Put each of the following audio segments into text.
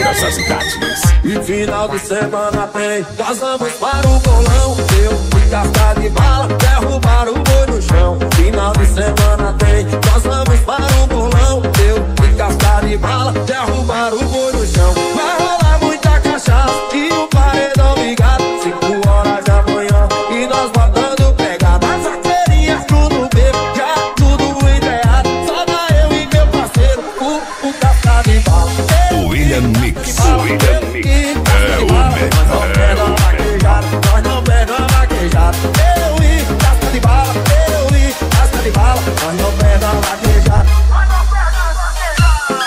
dessas idades. E final de semana tem, nós vamos para o bolão. Eu fui cascar de bala, derrubar o boi no chão. Final de semana tem, nós vamos para o bolão. Eu fui cascar de bala, derrubar o boi no chão. Vai rolar muita cachaça e o paredão ligado. 5 horas da manhã e nós botando pegada. As arqueirinhas tudo bebo, já tudo ideado. Só dá eu e meu parceiro, o cascar de bala. William Mix, William Mix. É o melhor. Nós não pega a vaquejada, nós não pega a vaquejada. Eu e casca de bala, eu e casca de bala. Nós não pega a vaquejada, nós não pega a vaquejada.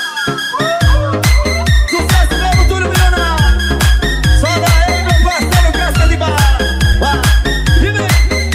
Sucesso mesmo, tudo milionário. Só daí meu parceiro, casca de bala. E vem.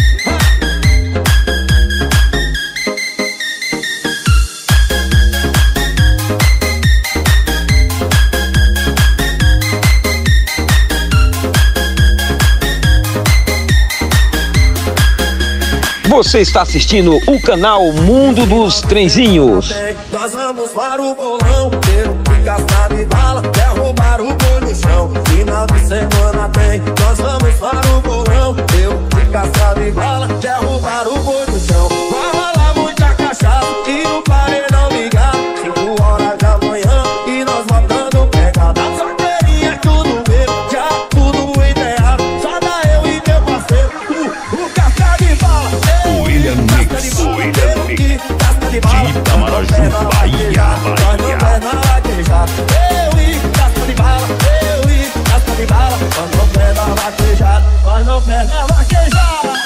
Você está assistindo o canal Mundo dos Trenzinhos. Nós vamos para o bolão, eu fui cascar de bala, derrubar o boi no chão. Final de semana tem, nós vamos para o bolão. Eu fui cascar de bala, derrubar o boi no chão. Vai rolar muita cachaça e o paredão ligado. 5 horas da manhã e nós botando pegada. As arqueirinhas tudo bebo, já tudo ideado. Só dá eu e meu parceiro, o cascar de bala. William Mix, William Mix. De Itamaraju, Bahia, Nós não pega a vaquejada. Eu e casca de bala, eu e casca de bala. Nós não pega a vaquejada, nós não pega a vaquejada.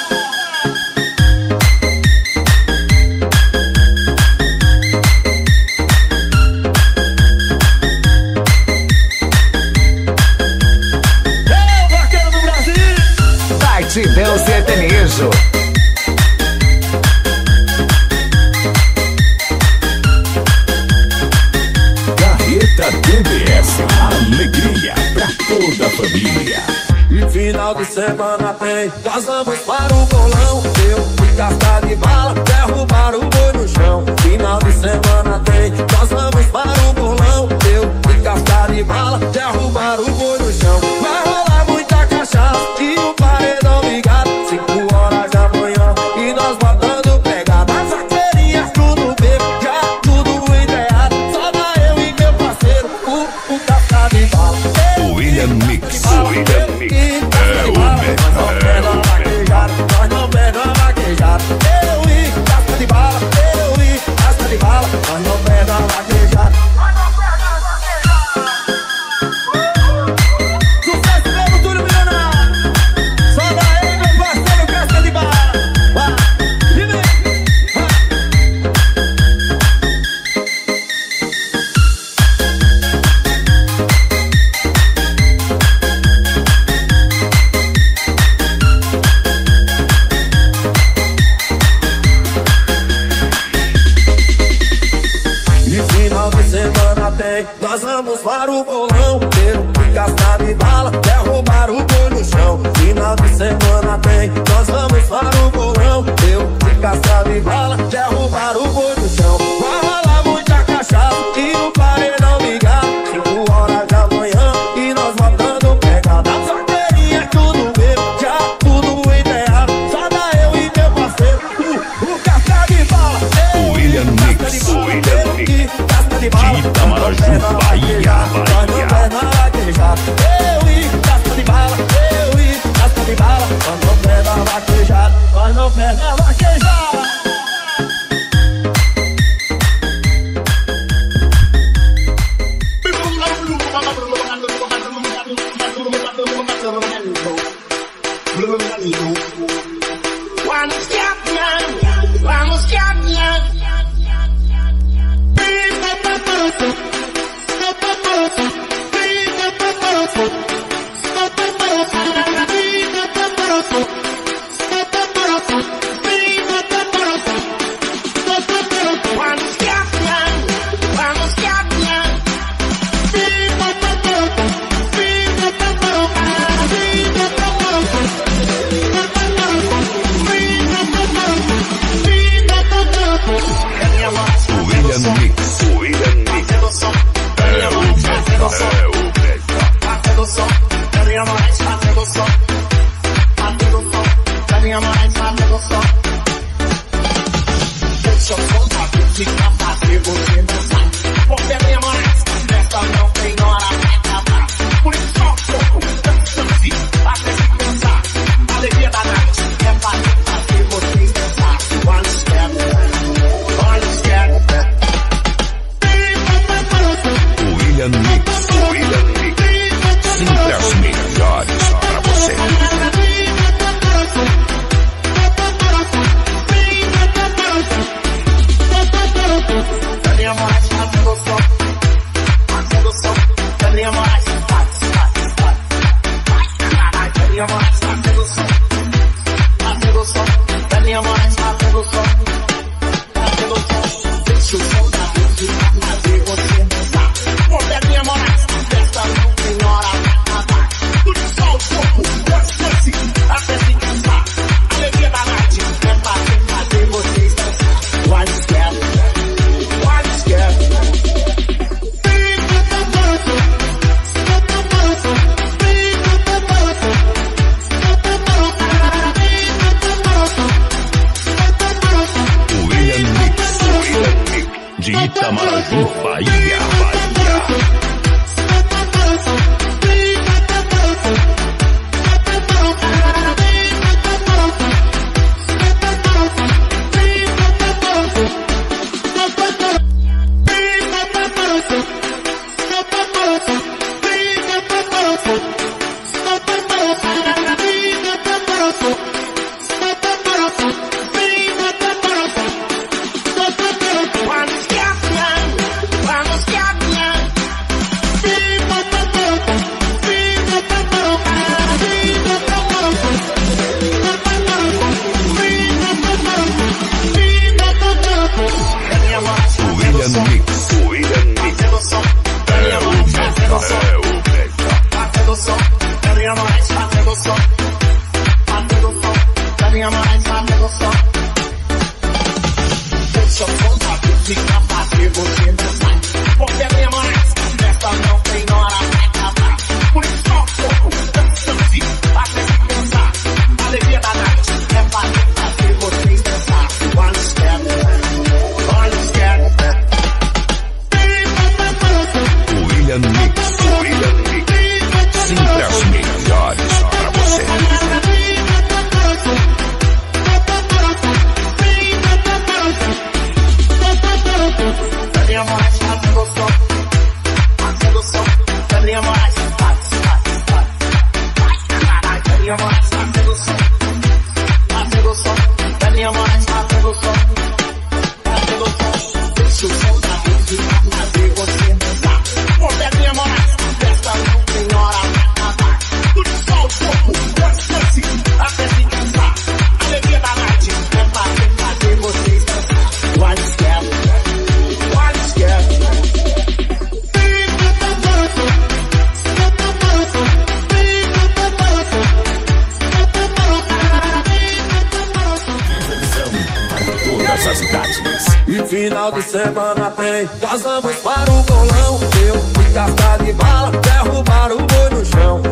Ei, vaqueiro do Brasil! Batidão sertanejo. carreta Diversão, alegria pra toda a família. E final de semana tem, nós vamos para o bolão. Eu fui cascar de bala, derrubar o boi no chão. Final de semana tem, nós vamos para o bolão. Eu fui cascar de bala, derrubar o boi no chão. Vai rolar muita cachaça e o paredão ligado. 5 horas da manhã e nós botando pegada. As arqueirinhas tudo bebo, já tudo ideado. Só dá eu e meu parceiro, o cascar de bala. William Mix, William Mix. É o melhor. Nós não pega a vaquejada, nós não pega a vaquejada. Eu e casca de bala, eu e casca de bala. Nós não pega a vaquejada, nós não pega a vaquejada. Sucesso mesmo, tudo milionário. Só daí meu parceiro, casca de bala. E vem. E final de semana tem, nós vamos para o bolão. Eu fui cascar de bala, derrubar o boi no chão. Final de semana tem, nós vamos para o bolão. Eu fui cascar de bala, derrubar o boi no chão. Vai rolar muita cachaça e o paredão ligado. 5 horas da manhã e nós botando pegada. As arqueirinhas tudo bebo, já tudo ideado. Só dá eu e meu parceiro, o cascar de bala. William Mix, William Mix. De Itamaraju, Bahia, nós não pega a vaquejada. Eu e casca de bala, eu e casca de bala. Nós não pega a vaquejada, nós não pega a vaquejada. Vamos caminhar. minha mãe fazendo o som, fazendo o som, da minha mãe fazendo o som, fazendo o som. Deixa o som da música fazer você dançar. Porque a minha mãe festa não tem hora pra acabar. Tudo só o corpo, dance, até se cansar. Alegria da noite é fazer vocês dançar. Why you scared? Why you scared? De Itamaraju, Bahia, Bahia. E final de semana tem, nós vamos para o bolão. Eu fui cascar de bala, derrubar o boi no chão.